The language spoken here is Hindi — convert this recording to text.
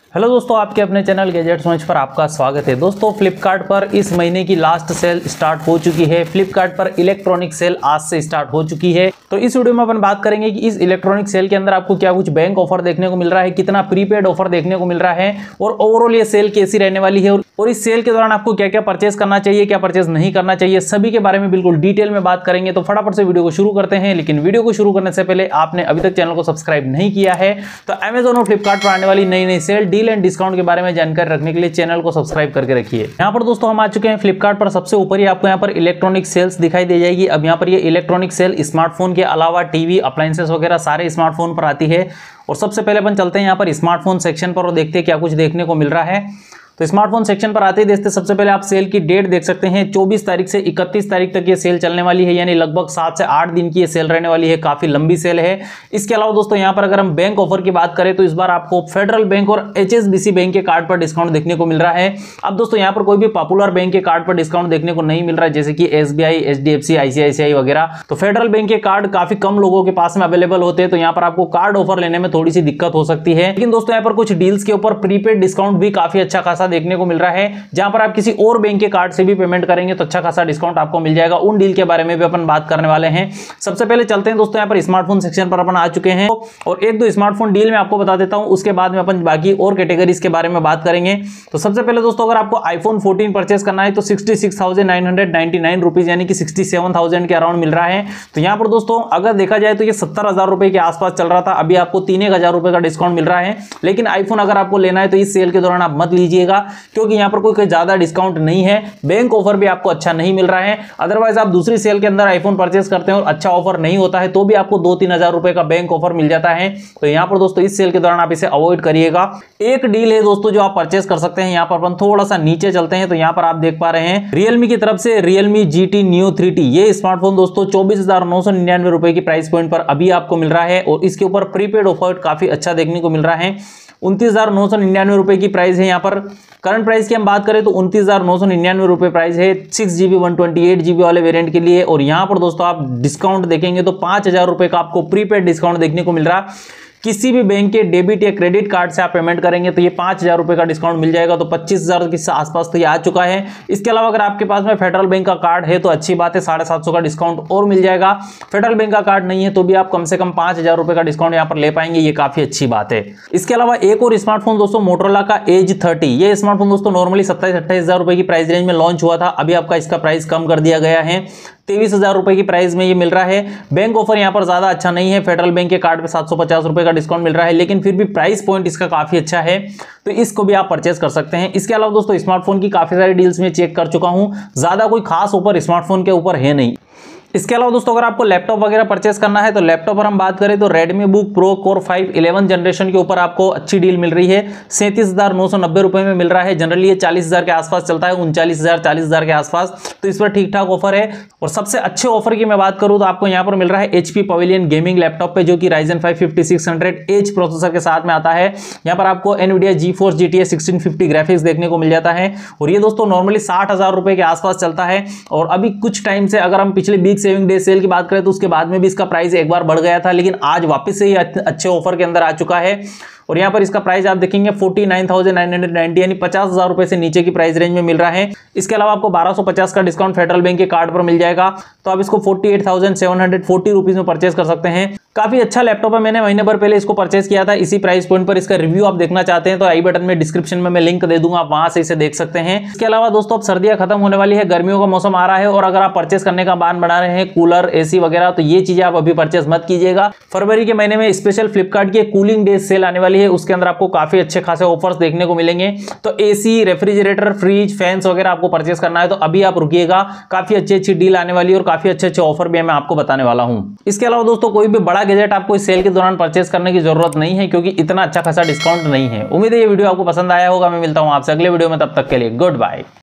हेलो दोस्तों, आपके अपने चैनल गैजेट्स मंच पर आपका स्वागत है। दोस्तों, फ्लिपकार्ट पर इस महीने की लास्ट सेल स्टार्ट हो चुकी है। फ्लिपकार्ट पर इलेक्ट्रॉनिक सेल आज से स्टार्ट हो चुकी है। तो इस वीडियो में अपन बात करेंगे कि इस इलेक्ट्रॉनिक सेल के अंदर आपको क्या कुछ बैंक ऑफर देखने को मिल रहा है, कितना प्रीपेड ऑफर देखने को मिल रहा है और ओवरऑल ये सेल कैसी रहने वाली है और इस सेल के दौरान आपको क्या क्या परचेज करना चाहिए, क्या परचेज नहीं करना चाहिए, सभी के बारे में बिल्कुल डिटेल में बात करेंगे। तो फटाफट से वीडियो को शुरू करते हैं। लेकिन वीडियो को शुरू करने से पहले आपने अभी तक चैनल को सब्सक्राइब नहीं किया है तो अमेजॉन और फ्लिपकार्ट पर आने वाली नई नई सेल, डील एंड डिस्काउंट के बारे में जानकारी रखने के लिए चैनल को सब्सक्राइब करके रखिए। यहाँ पर दोस्तों हम आ चुके हैं फ्लिपकार्ट पर। सबसे ऊपर ही आपको यहाँ पर इलेक्ट्रॉनिक सेल्स दिखाई दे जाएगी। अब यहाँ पर ये इलेक्ट्रॉनिक सेल स्मार्टफोन के अलावा टीवी, अप्लायंसेस वगैरह सारे स्मार्टफोन पर आती है। और सबसे पहले अपन चलते हैं यहाँ पर स्मार्टफोन सेक्शन पर और देखते हैं क्या कुछ देखने को मिल रहा है। तो स्मार्टफोन सेक्शन पर आते ही देखते सबसे पहले आप सेल की डेट देख सकते हैं। 24 तारीख से 31 तारीख तक ये सेल चलने वाली है, यानी लगभग 7 से 8 दिन की ये सेल रहने वाली है। काफी लंबी सेल है। इसके अलावा दोस्तों यहाँ पर अगर हम बैंक ऑफर की बात करें तो इस बार आपको फेडरल बैंक और HSBC बैंक के कार्ड पर डिस्काउंट देखने को मिल रहा है। अब दोस्तों यहाँ पर कोई भी पॉपुलर बैंक के कार्ड पर डिस्काउंट देखने को नहीं मिल रहा है, जैसे कि SBI, HDFC, ICICI वगैरह। तो फेडरल बैंक के कार्ड काफी कम लोगों के पास में अवेलेबल होते हैं, तो यहाँ पर आपको कार्ड ऑफर लेने में थोड़ी सी दिक्कत हो सकती है। लेकिन दोस्तों यहाँ पर कुछ डील्स के ऊपर प्रीपेड डिस्काउंट भी काफी अच्छा खासा देखने को मिल रहा है, जहां पर आप किसी और बैंक के कार्ड से भी पेमेंट करेंगे तो अच्छा खासा डिस्काउंट आपको मिल जाएगा। उन डील के बारे में भी अपन बात करने वाले हैं। सबसे पहले चलते हैं दोस्तों, यहाँ पर स्मार्टफोन सेक्शन पर अपन आ चुके हैं और एक दो स्मार्टफोन डील मैं आपको बता देता हूं, उसके बाद में अपन बाकी और कैटेगरीज के बारे में बात करेंगे। तो सबसे पहले दोस्तों अगर आपको iPhone 14 परचेस करना है तो 66,999 रुपीज यानी कि 67,000 के अराउंड मिल रहा है। तो यहाँ पर दोस्तों अगर देखा जाए तो ये 70,000 रुपए के आसपास चल रहा था, अभी आपको 3,000 रुपए का डिस्काउंट मिल रहा है। लेकिन आईफोन अगर आपको लेना है तो इस सेल के दौरान आप मत लीजिएगा, क्योंकि यहाँ पर कोई ज्यादा डिस्काउंट नहीं है। बैंक ऑफर भी आपको अच्छा नहीं मिल रहा है। अदरवाइज आप दूसरी सेल के अंदर आईफोन परचेस करते हैं और अच्छा ऑफर नहीं होता है तो भी आपको 2-3 हजार रुपए का बैंक ऑफर मिल जाता है। तो यहाँ पर दोस्तों इस सेल के दौरान आप इसे अवॉइड करिएगा। एक डील है दोस्तों जो आप परचेस कर सकते हैं। यहाँ पर अपन थोड़ा सा नीचे चलते हैं तो यहाँ पर आप देख पा रहे हैं Realme की तरफ से Realme GT Neo 3T, ये स्मार्टफोन दोस्तों 24,999 रुपए की प्राइस पॉइंट पर अभी आपको मिल रहा है और इसके ऊपर प्रीपेड ऑफर काफी अच्छा देखने को मिल रहा है। 29,999 रुपए की प्राइस है। यहाँ पर करंट प्राइस की हम बात करें तो 29,999 रुपए प्राइस है 6GB 128GB वाले वेरिएंट के लिए। और यहाँ पर दोस्तों आप डिस्काउंट देखेंगे तो 5,000 रुपए का आपको प्रीपेड डिस्काउंट देखने को मिल रहा है। किसी भी बैंक के डेबिट या क्रेडिट कार्ड से आप पेमेंट करेंगे तो ये 5,000 रुपए का डिस्काउंट मिल जाएगा। तो 25,000 के आसपास तो ये आ चुका है। इसके अलावा अगर आपके पास में फेडरल बैंक का कार्ड है तो अच्छी बात है, 750 का डिस्काउंट और मिल जाएगा। फेडरल बैंक का कार्ड नहीं है तो भी आप कम से कम 5,000 रुपए का डिस्काउंट यहाँ पर ले पाएंगे, ये काफी अच्छी बात है। इसके अलावा एक और स्मार्टफोन दोस्तों मोटोरोला का Edge 30, ये स्मार्टफोन दोस्तों नॉर्मली 27-28 हजार रुपए की प्राइस रेंज में लॉन्च हुआ था, अभी आपका इसका प्राइस कम कर दिया गया है। 23,000 रुपए की प्राइस में ये मिल रहा है। बैंक ऑफर यहाँ पर ज्यादा अच्छा नहीं है। फेडरल बैंक के कार्ड पे 750 रुपए का डिस्काउंट मिल रहा है, लेकिन फिर भी प्राइस पॉइंट इसका काफी अच्छा है, तो इसको भी आप परचेस कर सकते हैं। इसके अलावा दोस्तों स्मार्टफोन की काफी सारी डील्स में चेक कर चुका हूं, ज्यादा कोई खास ऑफर स्मार्टफोन के ऊपर है नहीं। इसके अलावा दोस्तों अगर आपको लैपटॉप वगैरह परचेस करना है तो लैपटॉप पर हम बात करें तो Redmi Book Pro Core 5 11 generation के ऊपर आपको अच्छी डील मिल रही है। 37,990 रुपए में मिल रहा है। जनरली ये 40,000 के आसपास चलता है, 39,000 40,000 के आसपास, तो इस पर ठीक ठाक ऑफर है। और सबसे अच्छे ऑफर की मैं बात करूं तो आपको यहाँ पर मिल रहा है HP Pavilion गेमिंग लैपटॉप पे, जो कि Ryzen 5 5600H प्रोसेसर के साथ में आता है। यहाँ पर आपको NVIDIA GeForce GTX 1650 ग्राफिक्स देखने को मिल जाता है और ये दोस्तों नॉर्मली 60,000 रुपए के आसपास चलता है। और अभी कुछ टाइम से अगर हम पिछले बिग सेविंग डे सेल की बात करें तो उसके बाद में भी इसका प्राइस एक बार बढ़ गया था, लेकिन आज वापस से ही अच्छे ऑफर के अंदर आ चुका है। और यहाँ पर इसका प्राइस आप देखेंगे 49,990 यानी 50,000 रुपए से नीचे की प्राइस रेंज में मिल रहा है। इसके अलावा आपको 1250 का डिस्काउंट फेडरल बैंक के कार्ड पर मिल जाएगा, तो आप इसको 48,740 रुपीज में परचेस कर सकते हैं। काफी अच्छा लैपटॉप है, मैंने महीने भर पहले इसको परचेस किया था इसी प्राइस पॉइंट पर। इसका रिव्यू आप देखना चाहते हैं तो आई बटन में डिस्क्रिप्शन में मैं लिंक दे दूंगा, आप वहां से इसे देख सकते हैं। इसके अलावा दोस्तों अब सर्दियां खत्म होने वाली है, गर्मियों का मौसम आ रहा है और अगर आप परचेस करने का प्लान बना रहे हैं कूलर, AC वगैरह, तो ये चीजें आप अभी परचेस मत कीजिएगा। फरवरी के महीने में स्पेशल फ्लिपकार्ट की कूलिंग डेज सेल आने वाली है, उसके अंदर आपको काफी अच्छे खासे ऑफर्स देखने को मिलेंगे। तो AC, रेफ्रिजरेटर, फ्रिज, फैंस वगैरह आपको परचेस करना है तो अभी आप रुकिएगा, काफी अच्छी डील आने वाली है और काफी अच्छे ऑफर भी मैं आपको बताने वाला हूं। इसके अलावा दोस्तों कोई भी बड़ा गैजेट आपको इस सेल के दौरान परचेस करने की जरूरत नहीं है, क्योंकि इतना अच्छा खासा डिस्काउंट नहीं है। उम्मीद है ये वीडियो आपको पसंद आया होगा। मैं मिलता हूं आपसे अगले वीडियो में, तब तक के लिए गुड बाय।